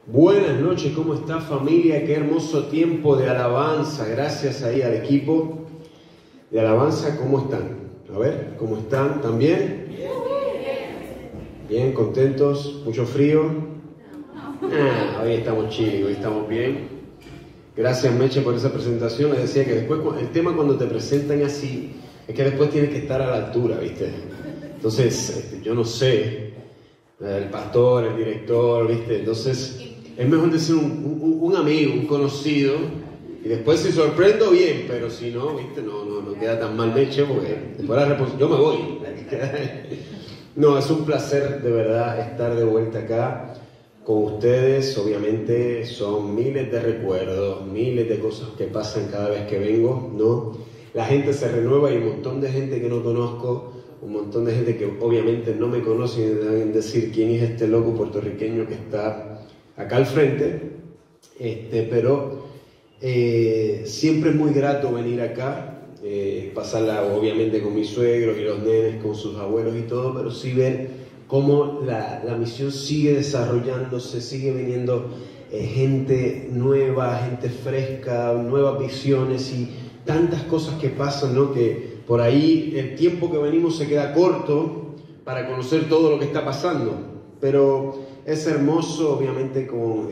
Buenas noches, ¿cómo está familia? Qué hermoso tiempo de alabanza. Gracias ahí al equipo de alabanza. ¿Cómo están? A ver, ¿cómo están? ¿También? Bien, contentos. ¿Mucho frío? Hoy estamos chill, hoy estamos bien. Gracias Meche por esa presentación. Les decía que después el tema cuando te presentan así es que después tienes que estar a la altura, ¿viste? Entonces, yo no sé, el pastor, el director, ¿viste? Entonces, es mejor decir un amigo, un conocido, y después si sorprendo, bien, pero si no, ¿viste? No queda tan mal Meche, porque después yo me voy. No, es un placer de verdad estar de vuelta acá con ustedes. Obviamente son miles de recuerdos, miles de cosas que pasan cada vez que vengo, ¿no? La gente se renueva y un montón de gente que no conozco, un montón de gente que obviamente no me conoce y deben decir quién es este loco puertorriqueño que está acá al frente, pero siempre es muy grato venir acá, pasarla obviamente con mis suegros y los nenes, con sus abuelos y todo, pero sí ver cómo la misión sigue desarrollándose, sigue viniendo gente nueva, gente fresca, nuevas visiones y tantas cosas que pasan, ¿no? Que por ahí el tiempo que venimos se queda corto para conocer todo lo que está pasando, pero es hermoso. Obviamente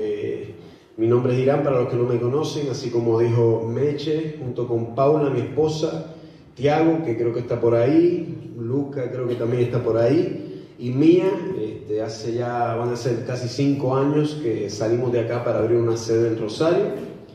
mi nombre es Irán para los que no me conocen, así como dijo Meche, junto con Paula, mi esposa, Tiago, que creo que está por ahí, Luca creo que también está por ahí, y Mía. Van a ser casi 5 años que salimos de acá para abrir una sede en Rosario,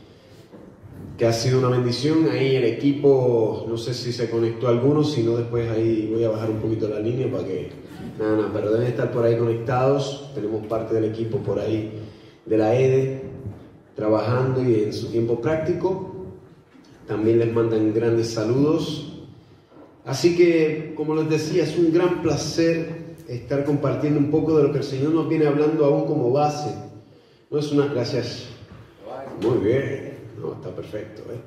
que ha sido una bendición. Ahí el equipo, no sé si se conectó alguno, si no después ahí voy a bajar un poquito la línea para que... pero deben estar por ahí conectados. Tenemos parte del equipo por ahí de la EDE trabajando y en su tiempo práctico. También les mandan grandes saludos. Así que, como les decía, es un gran placer estar compartiendo un poco de lo que el Señor nos viene hablando aún como base. No es una... Gracias. Muy bien. No, está perfecto, ¿eh?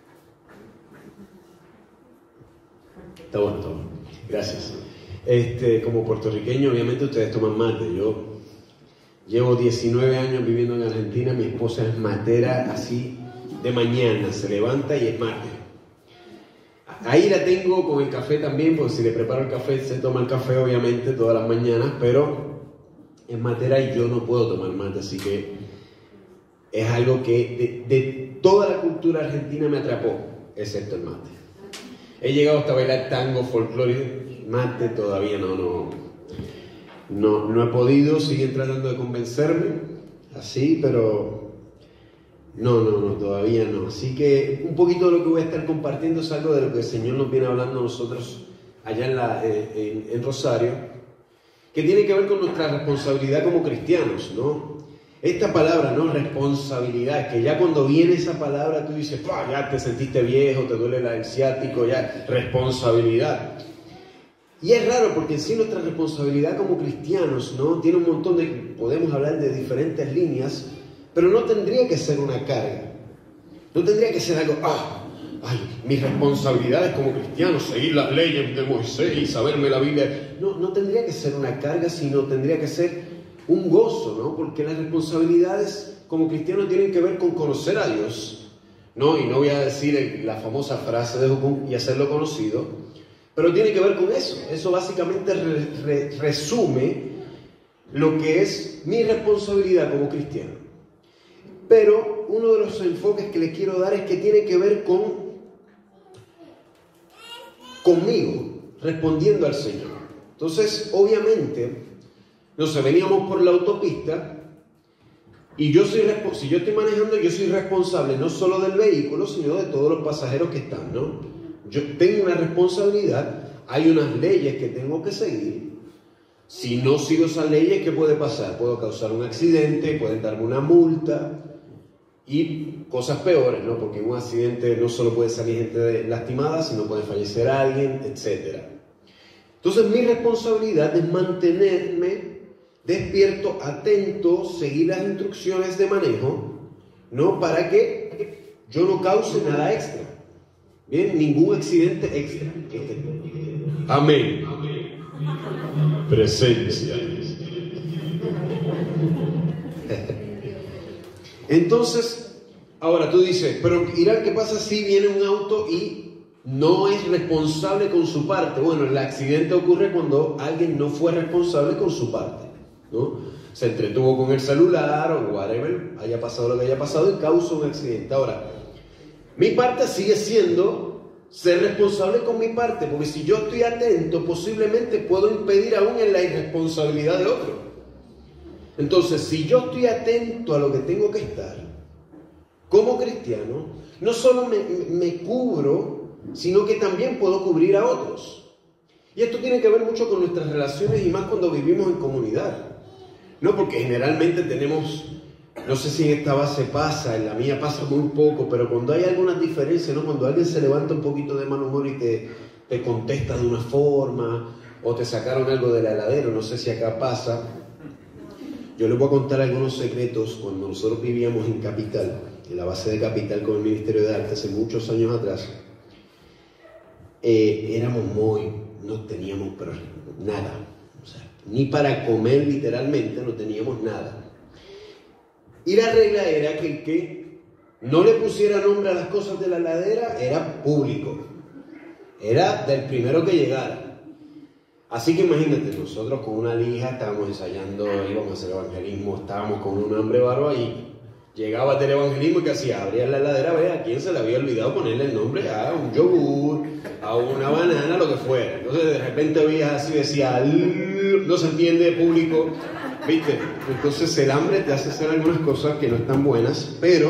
Está bueno, está bueno. Gracias. Como puertorriqueño, obviamente ustedes toman mate. Yo llevo 19 años viviendo en Argentina. Mi esposa es matera así de mañana. Se levanta y es mate. Ahí la tengo con el café también, porque si le preparo el café, se toma el café obviamente todas las mañanas, pero es matera y yo no puedo tomar mate, así que es algo que de toda la cultura argentina me atrapó, excepto el mate. He llegado hasta bailar tango, folclore, mate todavía no he podido. Siguen tratando de convencerme, así, pero no, todavía no. Así que un poquito de lo que voy a estar compartiendo es algo de lo que el Señor nos viene hablando a nosotros allá en Rosario, que tiene que ver con nuestra responsabilidad como cristianos, ¿no? Esta palabra, ¿no? Responsabilidad, que ya cuando viene esa palabra tú dices, ya te sentiste viejo, te duele el ciático, ya, responsabilidad. Y es raro porque en sí nuestra responsabilidad como cristianos, ¿no? Tiene un montón de... Podemos hablar de diferentes líneas, pero no tendría que ser una carga. No tendría que ser algo, mis responsabilidades como cristiano, seguir las leyes de Moisés y saberme la Biblia. No tendría que ser una carga, sino tendría que ser un gozo, ¿no? Porque las responsabilidades como cristianos tienen que ver con conocer a Dios, ¿no? Y no voy a decir la famosa frase de Jucum y hacerlo conocido, pero tiene que ver con eso. Eso básicamente resume lo que es mi responsabilidad como cristiano. Pero uno de los enfoques que les quiero dar es que tiene que ver conmigo, respondiendo al Señor. Entonces, obviamente, no sé, veníamos por la autopista y si yo estoy manejando, yo soy responsable no solo del vehículo, sino de todos los pasajeros que están, ¿no? Yo tengo una responsabilidad, hay unas leyes que tengo que seguir. Si no sigo esas leyes, ¿qué puede pasar? Puedo causar un accidente, pueden darme una multa y cosas peores, ¿no? Porque en un accidente no solo puede salir gente lastimada, sino puede fallecer alguien, etc. Entonces mi responsabilidad es mantenerme despierto, atento, seguir las instrucciones de manejo, ¿no? Para que yo no cause nada extra. Bien, ningún accidente extra. Amén. Presencia. Entonces, ahora tú dices, pero Irán, ¿qué pasa si viene un auto y no es responsable con su parte? Bueno, el accidente ocurre cuando alguien no fue responsable con su parte, ¿no? Se entretuvo con el celular o whatever, haya pasado lo que haya pasado y causa un accidente. Ahora, mi parte sigue siendo ser responsable con mi parte, porque si yo estoy atento, posiblemente puedo impedir aún en la irresponsabilidad de otro. Entonces, si yo estoy atento a lo que tengo que estar, como cristiano, no solo me cubro, sino que también puedo cubrir a otros. Y esto tiene que ver mucho con nuestras relaciones y más cuando vivimos en comunidad. No, porque generalmente tenemos, no sé si en esta base pasa, en la mía pasa muy poco, pero cuando hay algunas diferencias, ¿no? Cuando alguien se levanta un poquito de mal humor y te contesta de una forma, o te sacaron algo del heladero, no sé si acá pasa. Yo les voy a contar algunos secretos. Cuando nosotros vivíamos en Capital, en la base de Capital con el Ministerio de Arte, hace muchos años atrás, no teníamos pero nada, o sea, ni para comer literalmente no teníamos nada. Y la regla era que el que no le pusiera nombre a las cosas de la heladera era público, era del primero que llegara. Así que imagínate, nosotros con una lija estábamos ensayando, íbamos a hacer evangelismo, estábamos con un hambre bárbaro y llegaba a hacer evangelismo y que hacía, abría la heladera, a ver a quién se le había olvidado ponerle el nombre a un yogur, a una banana, lo que fuera. Entonces de repente veías así, decía, no se entiende público, ¿viste? Entonces el hambre te hace hacer algunas cosas que no están buenas, pero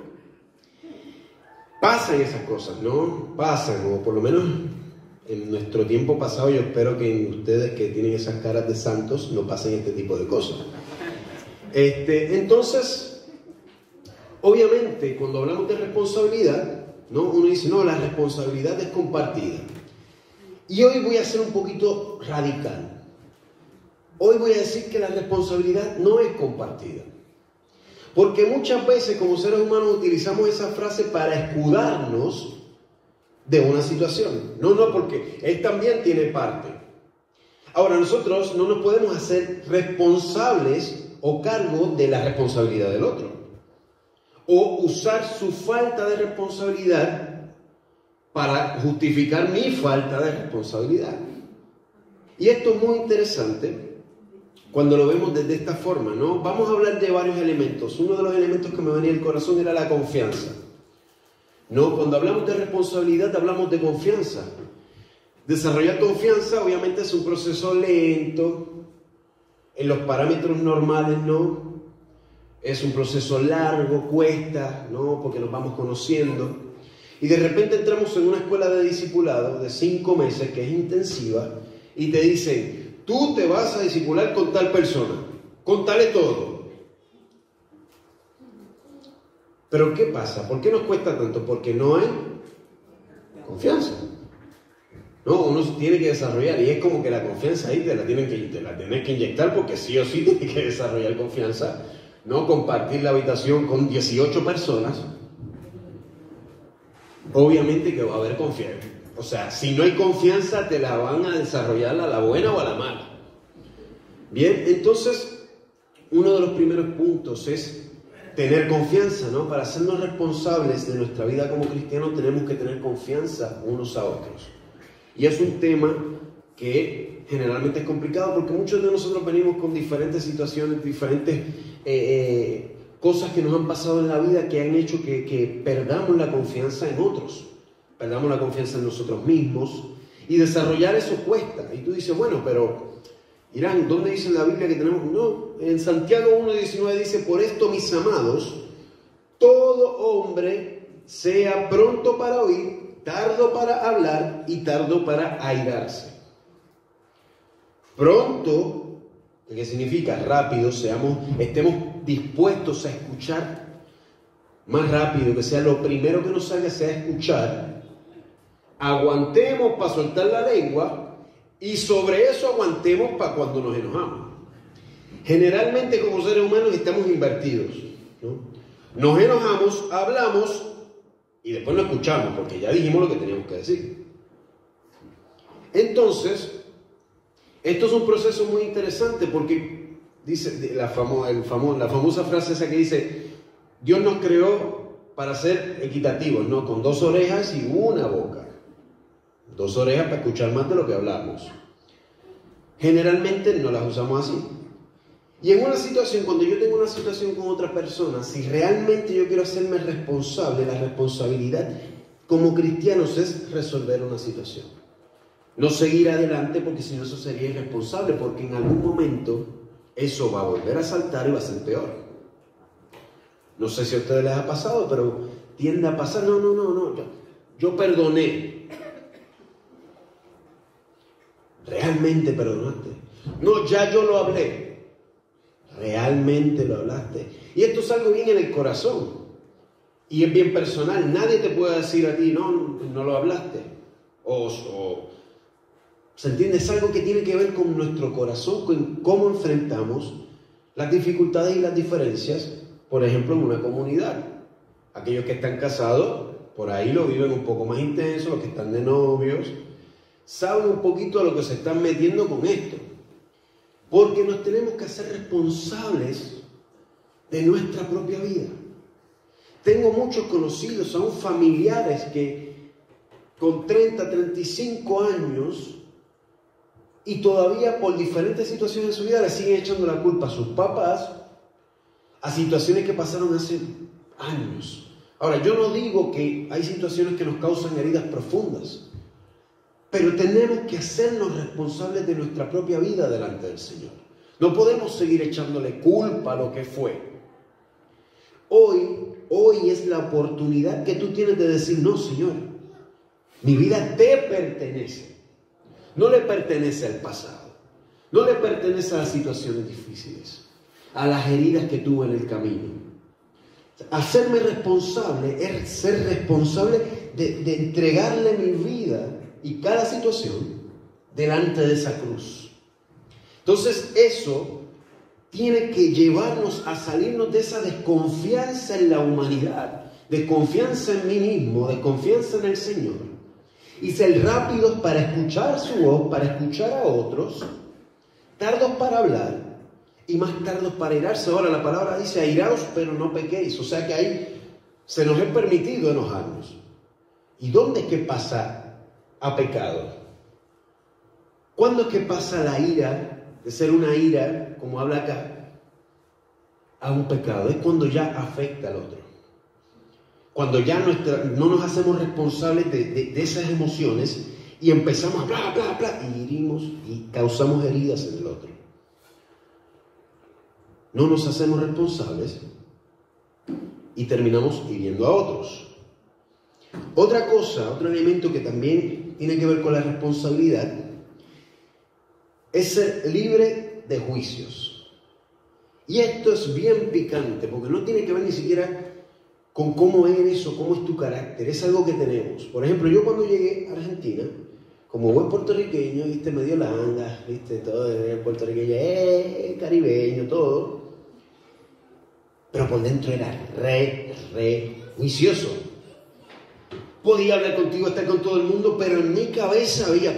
pasan esas cosas, ¿no? Pasan, o por lo menos en nuestro tiempo pasado, yo espero que en ustedes que tienen esas caras de santos no pasen este tipo de cosas. Entonces, obviamente, cuando hablamos de responsabilidad, ¿no? Uno dice, no, la responsabilidad es compartida. Y hoy voy a ser un poquito radical. Hoy voy a decir que la responsabilidad no es compartida. Porque muchas veces como seres humanos utilizamos esa frase para escudarnos de una situación. No, porque él también tiene parte. Ahora, nosotros no nos podemos hacer responsables o cargo de la responsabilidad del otro. O usar su falta de responsabilidad para justificar mi falta de responsabilidad. Y esto es muy interesante cuando lo vemos desde esta forma, ¿no? Vamos a hablar de varios elementos. Uno de los elementos que me venía al corazón era la confianza. No, cuando hablamos de responsabilidad hablamos de confianza. Desarrollar confianza obviamente es un proceso lento, en los parámetros normales no, es un proceso largo, cuesta, ¿no? Porque nos vamos conociendo. Y de repente entramos en una escuela de discipulado de 5 meses que es intensiva y te dicen, tú te vas a discipular con tal persona, contale todo. Pero ¿qué pasa? ¿Por qué nos cuesta tanto? Porque no hay confianza. No, uno tiene que desarrollar y es como que la confianza ahí te la tienes que inyectar porque sí o sí tienes que desarrollar confianza. No compartir la habitación con 18 personas. Obviamente que va a haber confianza. O sea, si no hay confianza te la van a desarrollar a la buena o a la mala. Bien, entonces uno de los primeros puntos es tener confianza, ¿no? Para hacernos responsables de nuestra vida como cristianos tenemos que tener confianza unos a otros. Y es un tema que generalmente es complicado porque muchos de nosotros venimos con diferentes situaciones, diferentes cosas que nos han pasado en la vida que han hecho que perdamos la confianza en otros, perdamos la confianza en nosotros mismos y desarrollar eso cuesta. Y tú dices, bueno, pero Irán, ¿dónde dice en la Biblia que tenemos? No, en Santiago 1:19 dice, por esto, mis amados, todo hombre sea pronto para oír, tardo para hablar y tardo para airarse. Pronto, ¿qué significa? Rápido, estemos dispuestos a escuchar más rápido, que sea lo primero que nos salga sea escuchar. Aguantemos para soltar la lengua. Y sobre eso aguantemos para cuando nos enojamos. Generalmente como seres humanos estamos invertidos, ¿no? Nos enojamos, hablamos y después no escuchamos porque ya dijimos lo que teníamos que decir. Entonces, esto es un proceso muy interesante porque dice la famosa frase esa que dice, Dios nos creó para ser equitativos, no con 2 orejas y una boca. 2 orejas para escuchar más de lo que hablamos. Generalmente no las usamos así. Y en una situación, cuando yo tengo una situación con otra persona, si realmente yo quiero hacerme responsable, la responsabilidad como cristianos es resolver una situación. No seguir adelante, porque si no eso sería irresponsable, porque en algún momento eso va a volver a saltar y va a ser peor. No sé si a ustedes les ha pasado, pero tiende a pasar. No. Yo perdoné. ¿Realmente perdonaste? No, ya yo lo hablé. ¿Realmente lo hablaste? Y esto es algo bien en el corazón. Y es bien personal. Nadie te puede decir a ti, no lo hablaste. ¿Se entiende? Es algo que tiene que ver con nuestro corazón, con cómo enfrentamos las dificultades y las diferencias, por ejemplo, en una comunidad. Aquellos que están casados, por ahí lo viven un poco más intenso, los que están de novios, saben un poquito a lo que se están metiendo con esto. Porque nos tenemos que hacer responsables de nuestra propia vida. Tengo muchos conocidos, aún familiares, que con 30, 35 años y todavía por diferentes situaciones en su vida le siguen echando la culpa a sus papás, a situaciones que pasaron hace años. Ahora, yo no digo que hay situaciones que nos causan heridas profundas, pero tenemos que hacernos responsables de nuestra propia vida delante del Señor. No podemos seguir echándole culpa a lo que fue. Hoy es la oportunidad que tú tienes de decir, no, Señor, mi vida te pertenece. No le pertenece al pasado. No le pertenece a las situaciones difíciles, a las heridas que tuve en el camino. Hacerme responsable es ser responsable de entregarle mi vida y cada situación delante de esa cruz. Entonces eso tiene que llevarnos a salirnos de esa desconfianza en la humanidad, desconfianza en mí mismo, desconfianza en el Señor, y ser rápidos para escuchar su voz, para escuchar a otros, tardos para hablar y más tardos para airarse. Ahora la palabra dice airaos pero no pequéis, o sea que ahí se nos es permitido enojarnos. ¿Y dónde es que pasa a pecado? ¿Cuándo es que pasa la ira, de ser una ira, como habla acá, a un pecado? Es cuando ya afecta al otro. Cuando ya no nos hacemos responsables de esas emociones y empezamos a bla, bla, bla, y herimos y causamos heridas en el otro. No nos hacemos responsables y terminamos hiriendo a otros. Otra cosa, otro elemento que también tiene que ver con la responsabilidad es ser libre de juicios. Y esto es bien picante, porque no tiene que ver ni siquiera con cómo eres o cómo es tu carácter. Es algo que tenemos. Por ejemplo, yo cuando llegué a Argentina, como buen puertorriqueño, viste, medio langa, viste, todo el puertorriqueño, caribeño, todo. Pero por dentro era re juicioso. Podía hablar contigo, estar con todo el mundo, pero en mi cabeza había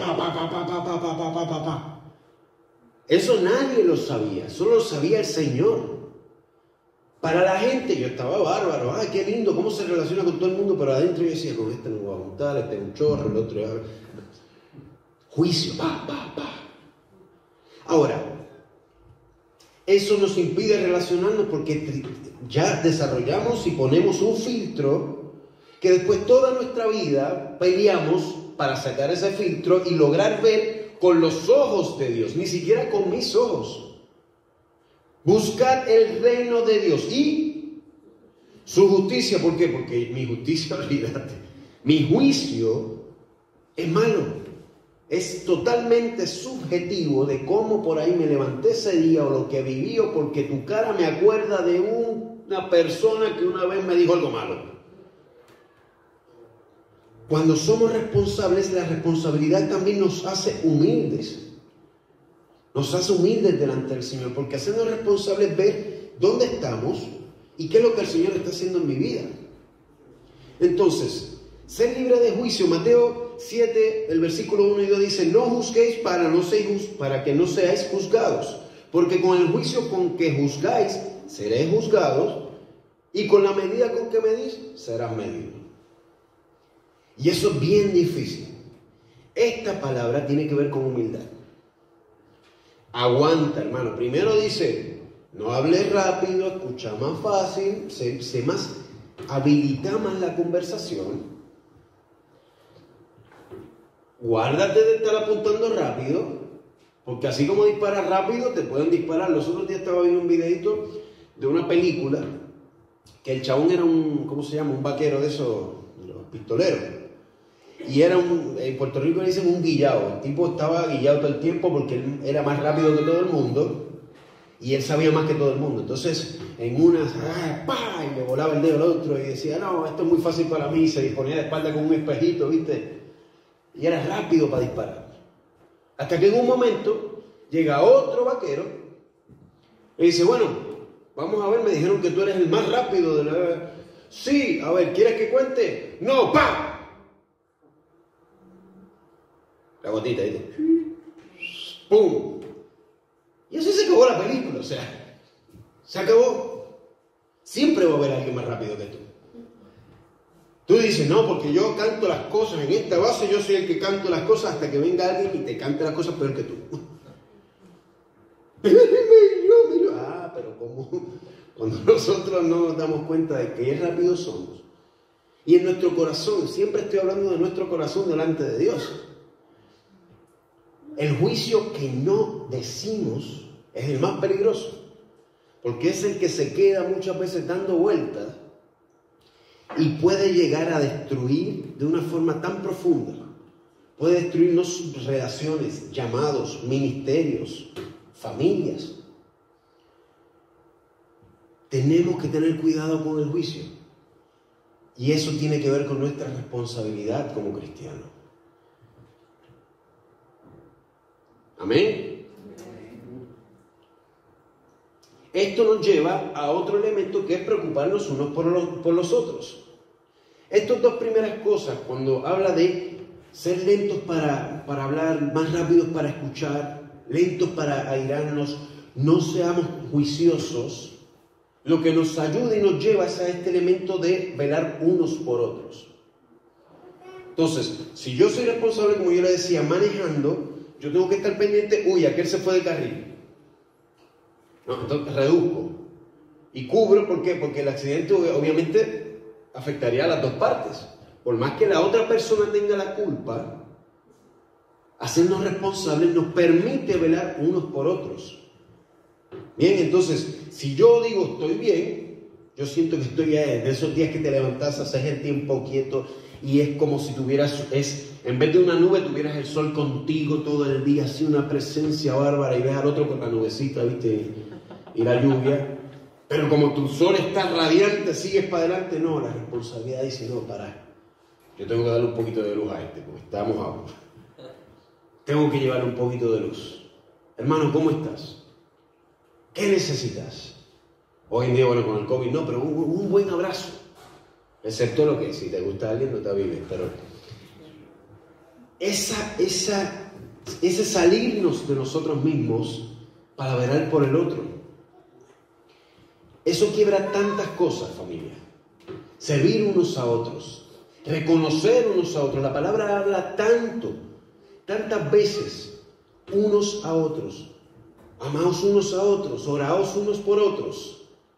pa. Eso nadie lo sabía, solo lo sabía el Señor. Para la gente yo estaba bárbaro, ay, qué lindo, cómo se relaciona con todo el mundo, pero adentro yo decía, con este no voy a juntar, este es un chorro, el otro es... Juicio, pa. Ahora, eso nos impide relacionarnos porque ya desarrollamos y ponemos un filtro que después toda nuestra vida peleamos para sacar ese filtro y lograr ver con los ojos de Dios, ni siquiera con mis ojos. Buscar el reino de Dios y su justicia. ¿Por qué? Porque mi justicia, olvídate, mi juicio es malo. Es totalmente subjetivo de cómo por ahí me levanté ese día o lo que viví, o porque tu cara me acuerda de una persona que una vez me dijo algo malo. Cuando somos responsables, la responsabilidad también nos hace humildes. Nos hace humildes delante del Señor, porque hacernos responsables ver dónde estamos y qué es lo que el Señor está haciendo en mi vida. Entonces, ser libre de juicio. Mateo 7, el versículo 1 y 2 dice, no juzguéis para que no seáis juzgados, porque con el juicio con que juzgáis, seréis juzgados, Y con la medida con que medís, serás medido. Y eso es bien difícil. Esta palabra tiene que ver con humildad. Aguanta, hermano. Primero dice, no hables rápido, escucha más fácil, sé más, habilita más la conversación. Guárdate de estar apuntando rápido, porque así como disparas rápido, te pueden disparar. Los otros días estaba viendo un videito de una película, que el chabón era un, ¿cómo se llama? Un vaquero de esos, los pistoleros. Y era en Puerto Rico le dicen un guillao. El tipo estaba guillado todo el tiempo porque él era más rápido que todo el mundo y él sabía más que todo el mundo. Entonces, en unas, ¡pah! Y le volaba el dedo al otro y decía, no, esto es muy fácil para mí. Se disponía de espalda con un espejito, ¿viste? Y era rápido para disparar. Hasta que en un momento llega otro vaquero y dice, bueno, vamos a ver, me dijeron que tú eres el más rápido de la... Sí, a ver, ¿quieres que cuente? No, ¡pa! La gotita, ¿viste? ¡Pum! Y así se acabó la película, o sea, se acabó. Siempre va a haber alguien más rápido que tú. Tú dices, no, porque yo canto las cosas en esta base, yo soy el que canto las cosas hasta que venga alguien y te cante las cosas peor que tú. Ah, pero ¿cómo? Cuando nosotros no nos damos cuenta de qué rápidos somos. Y en nuestro corazón, siempre estoy hablando de nuestro corazón delante de Dios. El juicio que no decimos es el más peligroso, porque es el que se queda muchas veces dando vueltas y puede llegar a destruir de una forma tan profunda. Puede destruirnos relaciones, llamados, ministerios, familias. Tenemos que tener cuidado con el juicio. Y eso tiene que ver con nuestra responsabilidad como cristianos. Amén. Esto nos lleva a otro elemento que es preocuparnos unos por los otros. Estas dos primeras cosas, cuando habla de ser lentos para hablar, más rápidos para escuchar, lentos para airarnos, no seamos juiciosos, lo que nos ayuda y nos lleva es a este elemento de velar unos por otros. Entonces, si yo soy responsable, como yo le decía, manejando, yo tengo que estar pendiente, uy, aquel se fue de carril. No, entonces reduzco y cubro, ¿por qué? Porque el accidente obviamente afectaría a las dos partes. Por más que la otra persona tenga la culpa, hacernos responsables nos permite velar unos por otros. Bien, entonces, si yo digo estoy bien, yo siento que estoy de esos días que te levantas, haces el tiempo quieto y es como si tuvieras, en vez de una nube, tuvieras el sol contigo todo el día, así una presencia bárbara y ves al otro con la nubecita, ¿viste? Y la lluvia. Pero como tu sol está radiante, sigues para adelante, no, la responsabilidad dice, no, pará. Yo tengo que darle un poquito de luz a este, porque está mojado. Tengo que llevarle un poquito de luz. Hermano, ¿cómo estás? ¿Qué necesitas? Hoy en día, bueno, con el COVID no, pero un buen abrazo. Excepto lo que si te gusta alguien no te avives, pero ese salirnos de nosotros mismos para velar por el otro, eso quiebra tantas cosas, familia. Servir unos a otros, reconocer unos a otros. La palabra habla tantas veces, unos a otros. Amaos unos a otros, oraos unos por otros.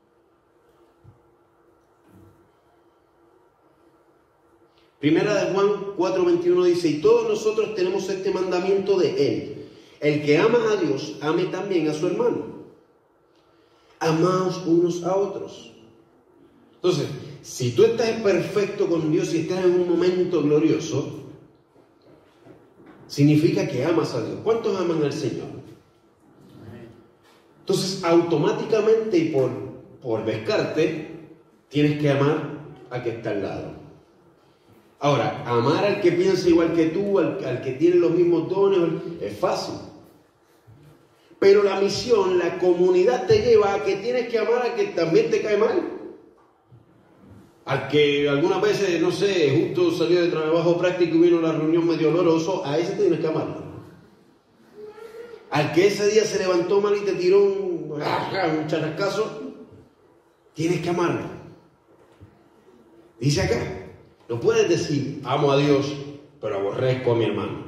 Primera de Juan 4:21 dice, y todos nosotros tenemos este mandamiento de Él. El que ama a Dios, ame también a su hermano. Amaos unos a otros. Entonces, si tú estás perfecto con Dios y estás en un momento glorioso, significa que amas a Dios. ¿Cuántos aman al Señor? Entonces, automáticamente y por descarte, tienes que amar al que está al lado. Ahora, amar al que piensa igual que tú, al que tiene los mismos dones, es fácil. Pero la misión, la comunidad te lleva a que tienes que amar al que también te cae mal. Al que algunas veces, no sé, justo salió de trabajo práctico y vino a la reunión medio oloroso, a ese tienes que amarlo. Al que ese día se levantó mal y te tiró un charrascazo, tienes que amarlo. Dice acá, no puedes decir, amo a Dios, pero aborrezco a mi hermano.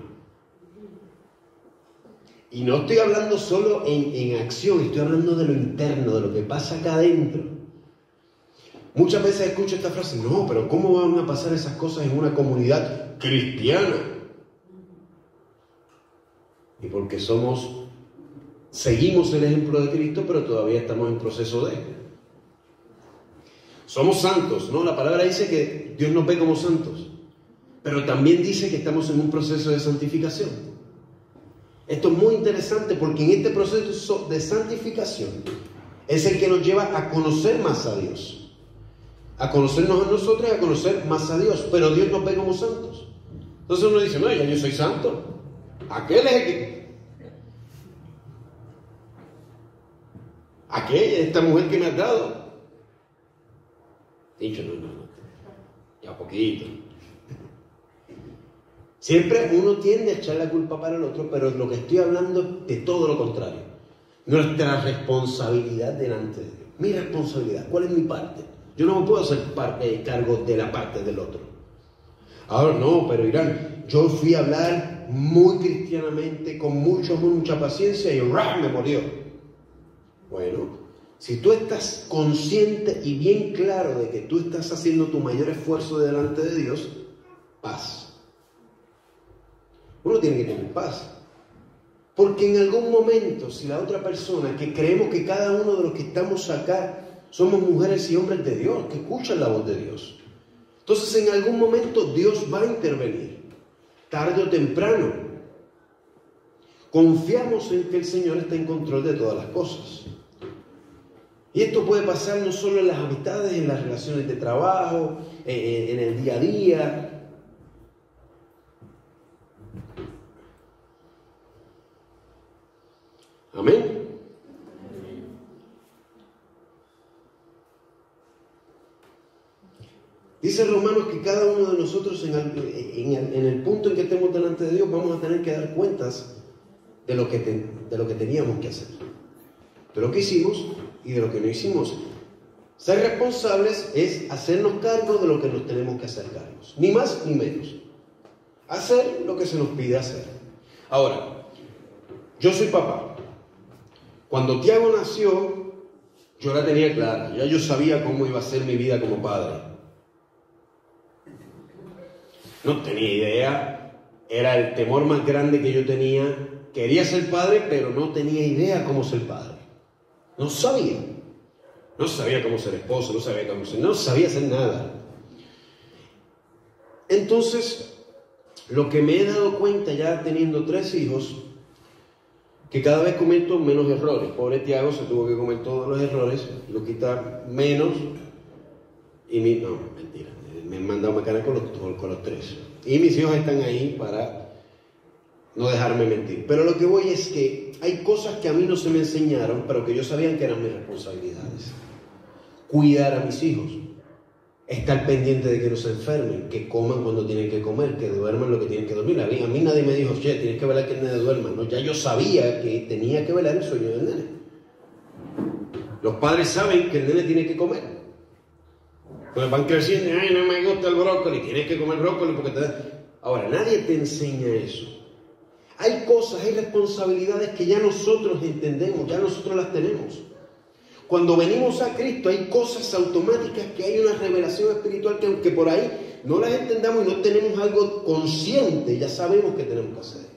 Y no estoy hablando solo en acción, estoy hablando de lo interno, de lo que pasa acá adentro. Muchas veces escucho esta frase, no, pero ¿cómo van a pasar esas cosas en una comunidad cristiana? Y porque seguimos el ejemplo de Cristo, pero todavía estamos en proceso de. Somos santos, ¿no? La palabra dice que Dios nos ve como santos, pero también dice que estamos en un proceso de santificación. Esto es muy interesante porque en este proceso de santificación es el que nos lleva a conocer más a Dios. A conocernos a nosotros y a conocer más a Dios, pero Dios nos ve como santos. Entonces uno dice, no, ya yo soy santo. Aquel es el que... esta mujer que me has dado. Dicho, no, ya poquito. Siempre uno tiende a echar la culpa para el otro, pero lo que estoy hablando es de todo lo contrario. Nuestra responsabilidad delante de Dios. Mi responsabilidad, ¿cuál es mi parte? Yo no me puedo hacer cargo de la parte del otro. Ahora no, pero Irán, yo fui a hablar muy cristianamente, con mucha paciencia y me murió. Bueno, si tú estás consciente y bien claro de que tú estás haciendo tu mayor esfuerzo delante de Dios, paz. Uno tiene que tener paz. Porque en algún momento, si la otra persona, que creemos que cada uno de los que estamos acá somos mujeres y hombres de Dios, que escuchan la voz de Dios. Entonces, en algún momento Dios va a intervenir, tarde o temprano. Confiamos en que el Señor está en control de todas las cosas. Y esto puede pasar no solo en las amistades, en las relaciones de trabajo, en el día a día. Amén. Dice Romanos que cada uno de nosotros en el punto en que estemos delante de Dios vamos a tener que dar cuentas de lo que teníamos que hacer, de lo que hicimos y de lo que no hicimos. Ser responsables es hacernos cargo de lo que nos tenemos que hacer cargos, ni más ni menos. Hacer lo que se nos pide hacer. Ahora, yo soy papá. Cuando Tiago nació, yo la tenía clara, ya yo sabía cómo iba a ser mi vida como padre. No tenía idea, era el temor más grande que yo tenía. Quería ser padre, pero no tenía idea cómo ser padre. No sabía. No sabía cómo ser esposo, no sabía hacer nada. Entonces, lo que me he dado cuenta ya teniendo 3 hijos, que cada vez cometo menos errores. Pobre Tiago se tuvo que comer todos los errores, lo quita menos, y no, mentira, me han mandado macanas con los 3. Y mis hijos están ahí para no dejarme mentir. Pero lo que voy es que hay cosas que a mí no se me enseñaron, pero que yo sabía que eran mis responsabilidades. Cuidar a mis hijos, estar pendiente de que no se enfermen, que coman cuando tienen que comer, que duerman lo que tienen que dormir. A mí nadie me dijo, che, tienes que velar que el nene duerma. No, ya yo sabía que tenía que velar el sueño del nene. Los padres saben que el nene tiene que comer. Pues van creciendo, ay, no me gusta el brócoli, tienes que comer brócoli porque te da. Ahora, nadie te enseña eso. Hay cosas, hay responsabilidades que ya nosotros entendemos, ya nosotros las tenemos. Cuando venimos a Cristo hay cosas automáticas que hay una revelación espiritual que aunque por ahí no las entendamos y no tenemos algo consciente, ya sabemos que tenemos que hacer.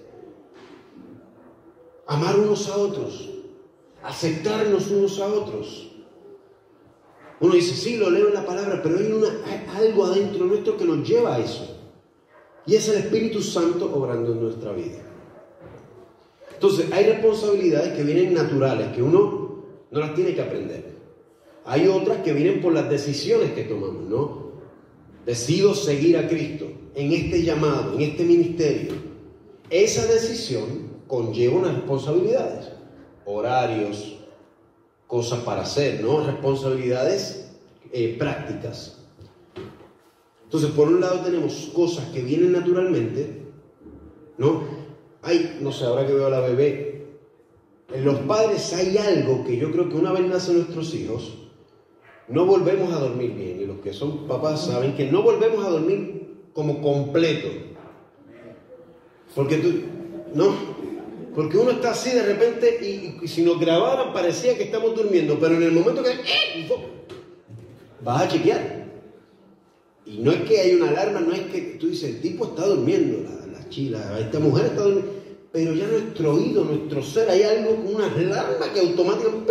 Amar unos a otros, aceptarnos unos a otros. Uno dice, sí, lo leo en la palabra, pero hay algo adentro nuestro que nos lleva a eso. Y es el Espíritu Santo obrando en nuestra vida. Entonces, hay responsabilidades que vienen naturales, que uno no las tiene que aprender. Hay otras que vienen por las decisiones que tomamos, ¿no? Decido seguir a Cristo en este llamado, en este ministerio. Esa decisión conlleva unas responsabilidades, horarios, cosas para hacer, ¿no? Responsabilidades prácticas. Entonces, por un lado tenemos cosas que vienen naturalmente, ¿no? No sé, ahora que veo a la bebé, en los padres hay algo que yo creo que una vez nacen nuestros hijos, no volvemos a dormir bien. Y los que son papás saben que no volvemos a dormir como completo. Porque porque uno está así de repente y si nos grabaran parecía que estamos durmiendo, pero en el momento que vas a chequear. Y no es que hay una alarma, no es que tú dices, el tipo está durmiendo, la chila, esta mujer está durmiendo, pero ya nuestro oído, nuestro ser, hay algo como una alarma que automáticamente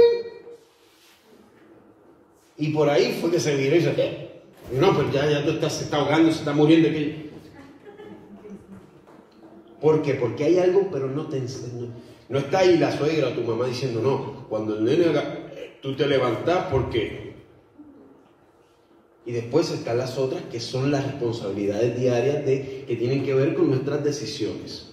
y por ahí fue que se viró y dice, no, pues ya tú se está ahogando, se está muriendo. ¿Por qué? Porque hay algo, pero no está ahí la suegra o tu mamá diciendo, no, cuando el nene haga, tú te levantás porque... Y después están las otras que son las responsabilidades diarias que tienen que ver con nuestras decisiones.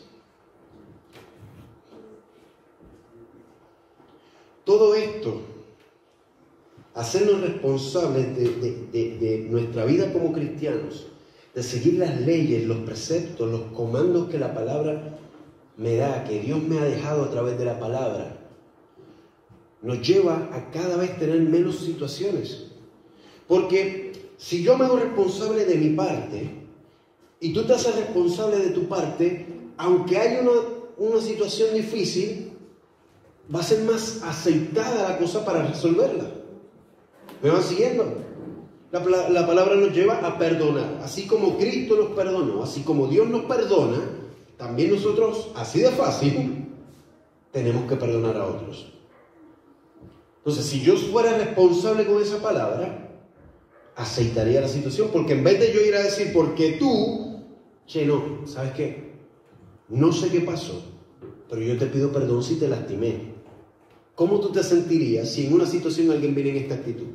Todo esto, hacernos responsables de nuestra vida como cristianos, de seguir las leyes, los preceptos, los comandos que la palabra me da, que Dios me ha dejado a través de la palabra, nos lleva a cada vez tener menos situaciones. Porque si yo me hago responsable de mi parte y tú te haces responsable de tu parte, aunque haya una situación difícil, va a ser más aceitada la cosa para resolverla. ¿Me van siguiendo? La palabra nos lleva a perdonar. Así como Cristo nos perdonó, así como Dios nos perdona, también nosotros, así de fácil, tenemos que perdonar a otros. Entonces, si yo fuera responsable con esa palabra, aceitaría la situación, porque en vez de yo ir a decir, porque tú, no, ¿sabes qué? No sé qué pasó, pero yo te pido perdón si te lastimé. ¿Cómo tú te sentirías si en una situación alguien viene en esta actitud?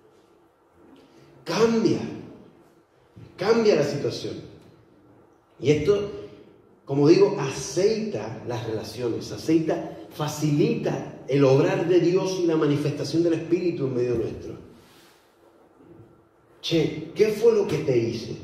Cambia la situación. Y esto, como digo, aceita las relaciones, facilita el obrar de Dios y la manifestación del Espíritu en medio nuestro. ¿Qué fue lo que te hice?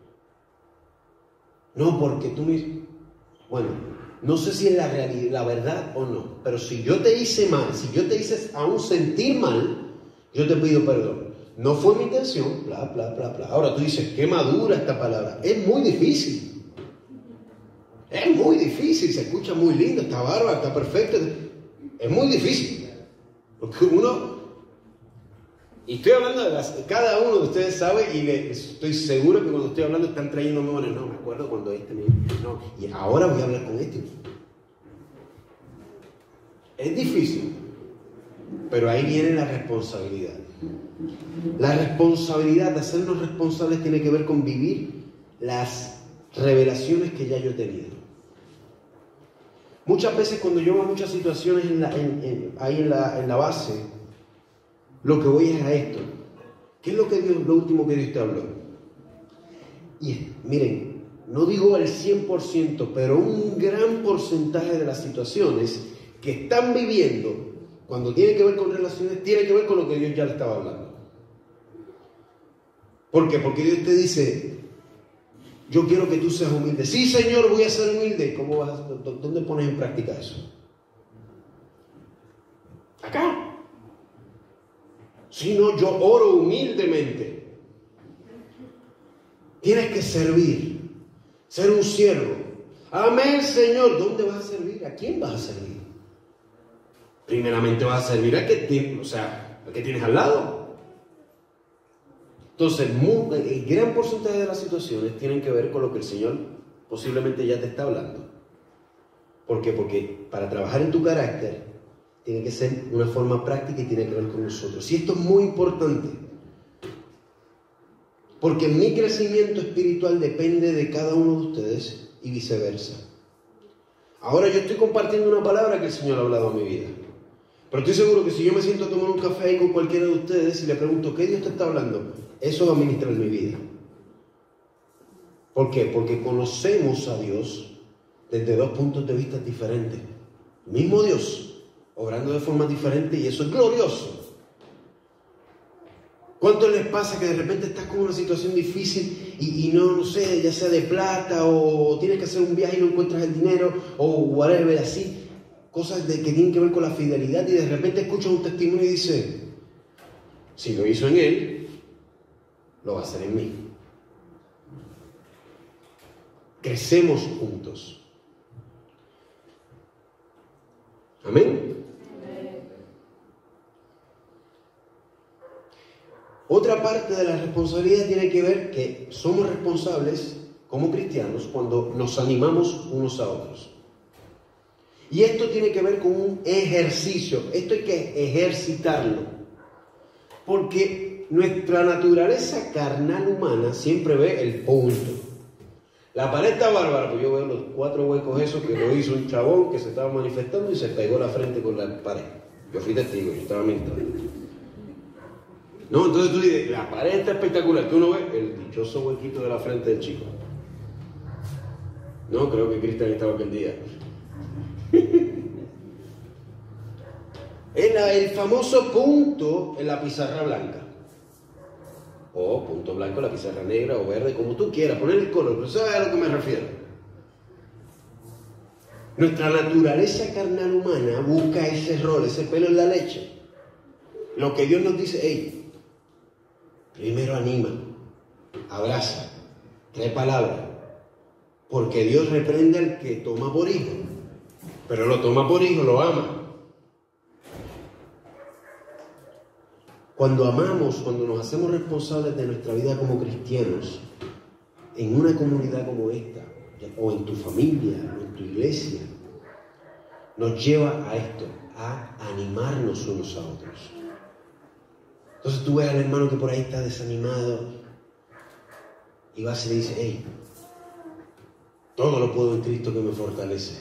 No, porque tú me... Bueno, no sé si es la verdad o no, pero si yo te hice mal, si yo te hice aún sentir mal, yo te pido perdón. No fue mi intención, bla, bla, bla, bla. Ahora tú dices, qué madura esta palabra. Es muy difícil. Es muy difícil, se escucha muy lindo, está bárbaro, está perfecto. Es muy difícil. Porque y estoy hablando cada uno de ustedes sabe, y estoy seguro que cuando estoy hablando están trayendo memorias. No, me acuerdo cuando no, y ahora voy a hablar con este. Es difícil, pero ahí viene la responsabilidad. La responsabilidad de hacernos responsables tiene que ver con vivir las revelaciones que ya yo he tenido. Muchas veces cuando yo veo muchas situaciones ahí en la base, lo que voy es a esto. ¿Qué es lo último que Dios te habló? Y miren, no digo el 100%, pero un gran porcentaje de las situaciones que están viviendo, cuando tiene que ver con relaciones, tiene que ver con lo que Dios ya le estaba hablando. ¿Por qué? Porque Dios te dice, yo quiero que tú seas humilde. Sí, Señor, voy a ser humilde. ¿Dónde pones en práctica eso? Acá. Si no, yo oro humildemente. Tienes que servir, ser un siervo. Amén, Señor. ¿Dónde vas a servir? ¿A quién vas a servir? Primeramente vas a servir al que tienes al lado. Entonces, el gran porcentaje de las situaciones tienen que ver con lo que el Señor posiblemente ya te está hablando. ¿Por qué? Porque para trabajar en tu carácter tiene que ser una forma práctica y tiene que ver con nosotros. Y esto es muy importante, porque mi crecimiento espiritual depende de cada uno de ustedes y viceversa. Ahora yo estoy compartiendo una palabra que el Señor ha hablado a mi vida, pero estoy seguro que si yo me siento a tomar un café ahí con cualquiera de ustedes y le pregunto, ¿qué Dios te está hablando? Eso va a ministrar en mi vida. ¿Por qué? Porque conocemos a Dios desde dos puntos de vista diferentes. El mismo Dios, obrando de forma diferente, y eso es glorioso. ¿Cuánto les pasa que de repente estás con una situación difícil y no sé, ya sea de plata o tienes que hacer un viaje y no encuentras el dinero o whatever, así, cosas que tienen que ver con la fidelidad, y de repente escuchas un testimonio y dices, Si lo hizo en Él, lo va a hacer en mí. Crecemos juntos. Amén. Otra parte de la responsabilidad tiene que ver que somos responsables como cristianos cuando nos animamos unos a otros. Y esto tiene que ver con un ejercicio. Esto hay que ejercitarlo. Porque nuestra naturaleza carnal humana siempre ve el punto. La pared está bárbara, pues yo veo los 4 huecos esos que lo hizo un chabón que se estaba manifestando y se pegó la frente con la pared. Yo fui testigo, yo estaba mentando. No, entonces tú dices, la pared está espectacular. Tú no ves el dichoso huequito de la frente del chico. No, creo que Cristian estaba aquel día. El famoso punto en la pizarra blanca. O punto blanco en la pizarra negra o verde, como tú quieras, poner el color, pero ¿sabes a lo que me refiero? Nuestra naturaleza carnal humana busca ese rol, ese pelo en la leche. Lo que Dios nos dice, hey, primero anima, abraza, trae palabra. Porque Dios reprende al que toma por hijo. Pero lo toma por hijo, lo ama. Cuando amamos, cuando nos hacemos responsables de nuestra vida como cristianos, en una comunidad como esta, o en tu familia, o en tu iglesia, nos lleva a esto, a animarnos unos a otros. Entonces tú ves al hermano que por ahí está desanimado y vas y le dices, hey, todo lo puedo en Cristo que me fortalece.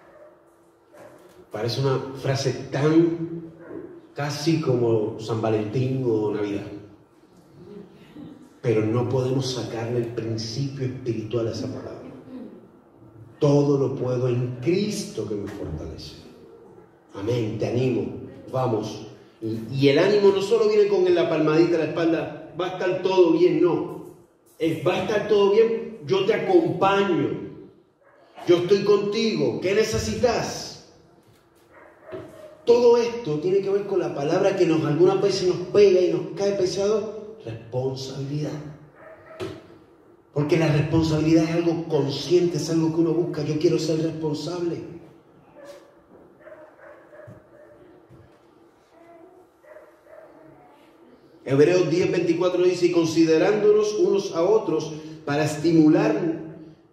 Parece una frase tan casi como San Valentín o Navidad. Pero no podemos sacarle el principio espiritual a esa palabra. Todo lo puedo en Cristo que me fortalece. Amén, te animo, vamos. Y el ánimo no solo viene con la palmadita a la espalda, va a estar todo bien, no. Va a estar todo bien, yo te acompaño. Yo estoy contigo, ¿qué necesitas? Todo esto tiene que ver con la palabra que algunas veces nos pega y nos cae pesado, responsabilidad. Porque la responsabilidad es algo consciente, es algo que uno busca. Yo quiero ser responsable. Hebreos 10:24 dice, y considerándonos unos a otros para estimularnos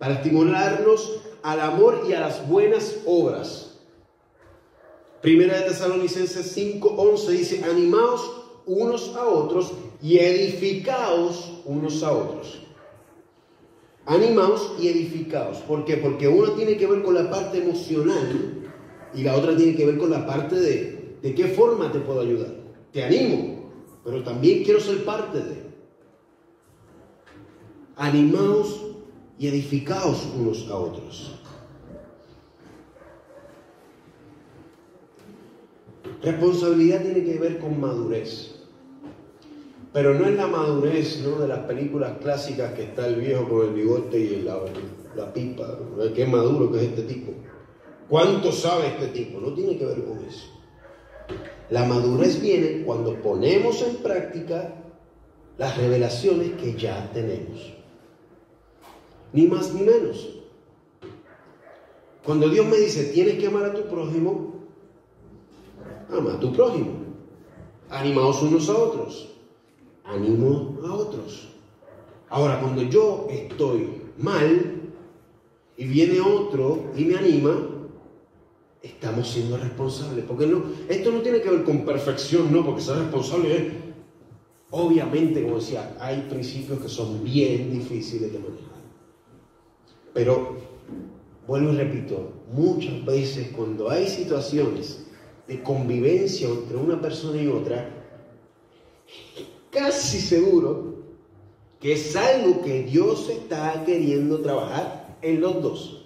al amor y a las buenas obras. Primera de Tesalonicenses 5:11 dice, animaos unos a otros y edificaos unos a otros. Animaos y edificaos. ¿Por qué? Porque uno tiene que ver con la parte emocional y la otra tiene que ver con la parte de qué forma te puedo ayudar. Te animo, pero también quiero ser parte de. Animaos y edificaos unos a otros. Responsabilidad tiene que ver con madurez. Pero no es la madurez, ¿no?, de las películas clásicas que está el viejo con el bigote y la pipa. Qué maduro que es este tipo. ¿Cuánto sabe este tipo? No tiene que ver con eso. La madurez viene cuando ponemos en práctica las revelaciones que ya tenemos. Ni más ni menos. Cuando Dios me dice, tienes que amar a tu prójimo, ama a tu prójimo. Animaos unos a otros. Animo a otros. Ahora, cuando yo estoy mal y viene otro y me anima, estamos siendo responsables. Porque no, esto no tiene que ver con perfección, no, porque ser responsable es, obviamente, como decía, hay principios que son bien difíciles de manejar. Pero, vuelvo y repito, muchas veces cuando hay situaciones de convivencia entre una persona y otra, casi seguro que es algo que Dios está queriendo trabajar en los dos.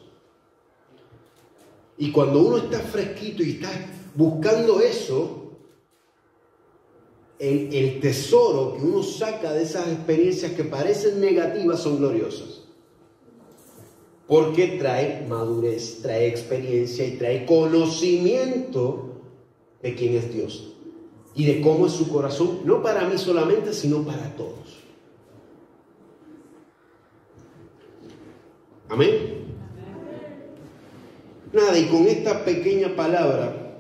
Y cuando uno está fresquito y está buscando eso, el tesoro que uno saca de esas experiencias que parecen negativas son gloriosas. Porque trae madurez, trae experiencia y trae conocimiento de quién es Dios. y de cómo es su corazón, no para mí solamente, sino para todos. Amén. Nada, y con esta pequeña palabra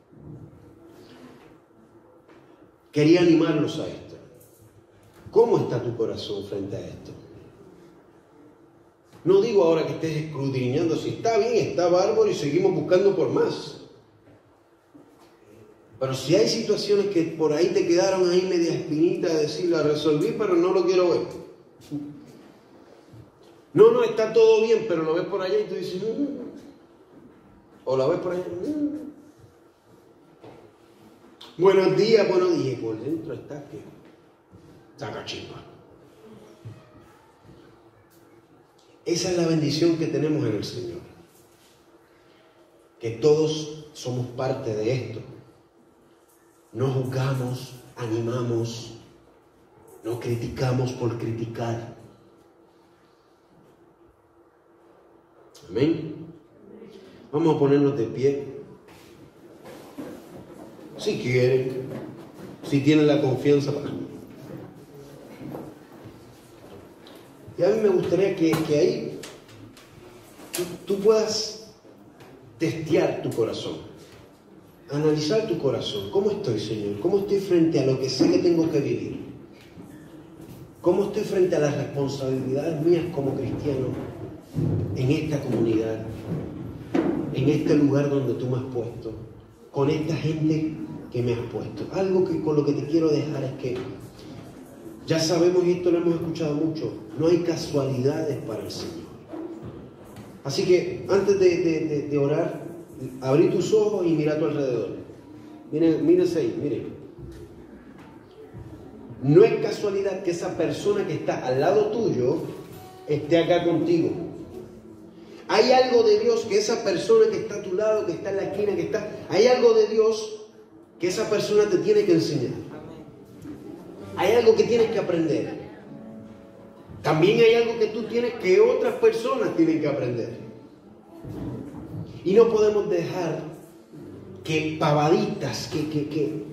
quería animarlos a esto. ¿Cómo está tu corazón frente a esto? No digo ahora que estés escudriñando si está bien, está bárbaro y seguimos buscando por más. Pero si hay situaciones que por ahí te quedaron ahí media espinita de decir, la resolví, pero no lo quiero ver. No, está todo bien, pero lo ves por allá y tú dices, o la ves por allá. Buenos días, y por dentro está que saca chispa. Esa es la bendición que tenemos en el Señor. Que todos somos parte de esto. No juzgamos, animamos, no criticamos por criticar. Amén. Vamos a ponernos de pie. Si quieren, si tienen la confianza para. Y a mí me gustaría que ahí tú puedas testear tu corazón. Analizar tu corazón. ¿Cómo estoy, Señor? ¿Cómo estoy frente a lo que sé que tengo que vivir? ¿Cómo estoy frente a las responsabilidades mías como cristiano en esta comunidad, en este lugar donde tú me has puesto, con esta gente que me has puesto? Algo que con lo que te quiero dejar es que ya sabemos, y esto lo hemos escuchado mucho, no hay casualidades para el Señor. Así que antes de orar, abrí tus ojos y mira a tu alrededor. Mírense ahí, miren. No es casualidad que esa persona que está al lado tuyo esté acá contigo. Hay algo de Dios que esa persona que está a tu lado, que está en la esquina, hay algo de Dios que esa persona te tiene que enseñar. Hay algo que tienes que aprender. También hay algo que tú tienes que otras personas tienen que aprender. Y no podemos dejar que pavaditas, que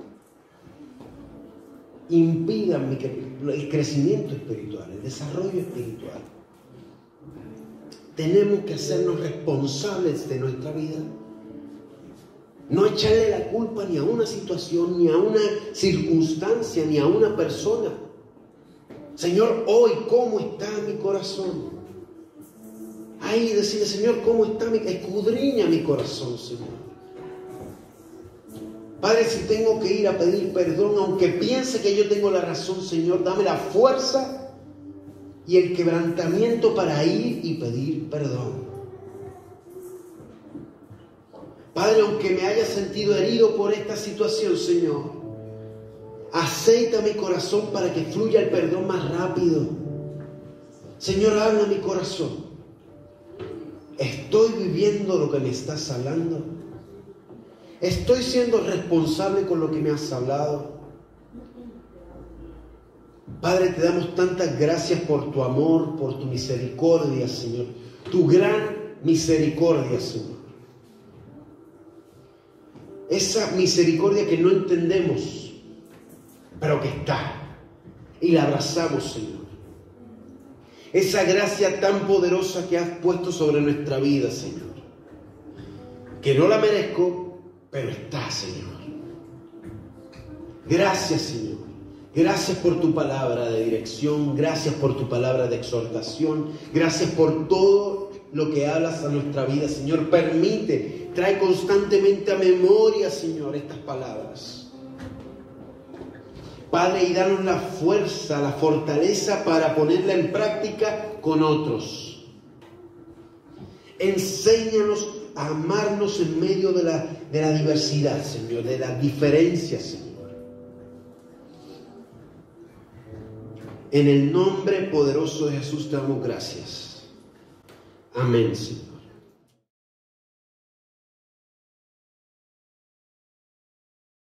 impidan el crecimiento espiritual, el desarrollo espiritual. Tenemos que hacernos responsables de nuestra vida. No echarle la culpa ni a una situación, ni a una circunstancia, ni a una persona. Señor, hoy, ¿cómo está mi corazón? Ahí decirle, Señor, ¿cómo está escudriña mi corazón, Señor? Padre, si tengo que ir a pedir perdón, aunque piense que yo tengo la razón, Señor, dame la fuerza y el quebrantamiento para ir y pedir perdón. Padre, aunque me haya sentido herido por esta situación, Señor, aceita mi corazón para que fluya el perdón más rápido. Señor, habla mi corazón. ¿Estoy viviendo lo que me estás hablando? ¿Estoy siendo responsable con lo que me has hablado? Padre, te damos tantas gracias por tu amor, por tu misericordia, Señor. Tu gran misericordia, Señor. Esa misericordia que no entendemos, pero que está. Y la abrazamos, Señor. Esa gracia tan poderosa que has puesto sobre nuestra vida, Señor. Que no la merezco, pero está, Señor. Gracias, Señor. Gracias por tu palabra de dirección. Gracias por tu palabra de exhortación. Gracias por todo lo que hablas a nuestra vida, Señor. Trae constantemente a memoria, Señor, estas palabras. Padre, y danos la fuerza, la fortaleza para ponerla en práctica con otros. Enséñanos a amarnos en medio de la diversidad, Señor, de las diferencias, Señor. En el nombre poderoso de Jesús te damos gracias. Amén, Señor.